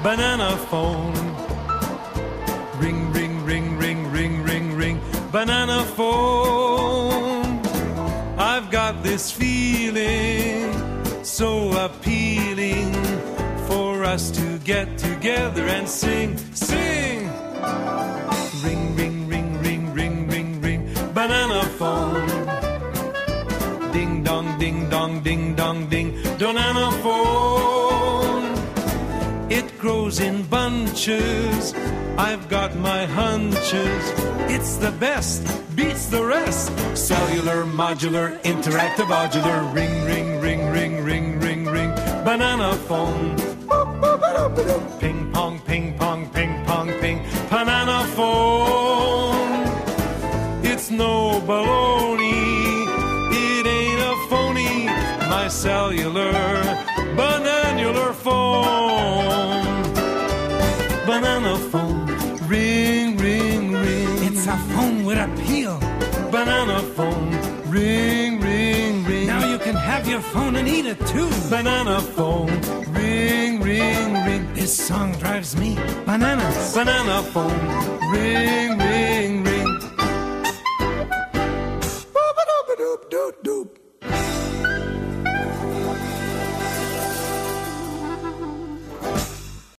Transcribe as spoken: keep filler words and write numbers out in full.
banana phone. Ring, ring, ring, ring, ring, ring, ring, banana phone. I've got this feeling so appealing for us to get together and sing, sing. Ring, ring, ring, ring, ring, ring, ring, banana phone. Ding dong, ding dong, ding dong, ding, banana phone. It grows in bunches, I've got my hunches. It's the best, beats the rest. Cellular, modular, interactive, modular. Ring, ring, ring, ring, ring, ring, ring, banana phone. Ping pong, ping pong, ping pong, ping, banana phone. It's no baloney, it ain't a phony. My cellular, bananular phone. Banana phone, ring, ring, ring. It's a phone with appeal. Banana phone, ring, ring, ring. Now you can have your phone and eat it too. Banana phone, ring, ring, ring. This song drives me bananas. Banana phone, ring.